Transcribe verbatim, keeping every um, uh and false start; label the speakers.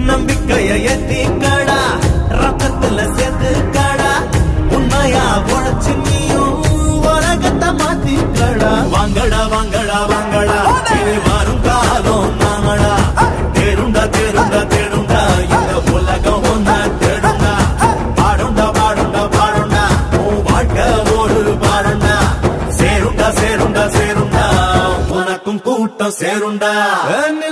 Speaker 1: நம்பிக்கைய ஏத்திக்கடா ரத்தத்துல சேர்த்துக்கடா உண்மையா உழைச்சு நீயும் உலகத்தை மாத்திக்கடா வாங்கடா வாங்கடா வாங்கடா இனி வரும் காலம் நாமடா தேருண்டா தேருண்டா தேருண்டா இந்த உலகம் ஒன்ன தேடுண்டா பாடுண்டா பாடுண்டா பாடுண்டா உன் வாழ்க்கை ஒரு பாடுண்டா சேருண்டா சேருண்டா சேருண்டா உனக்கும் கூட்டம் சேருண்டா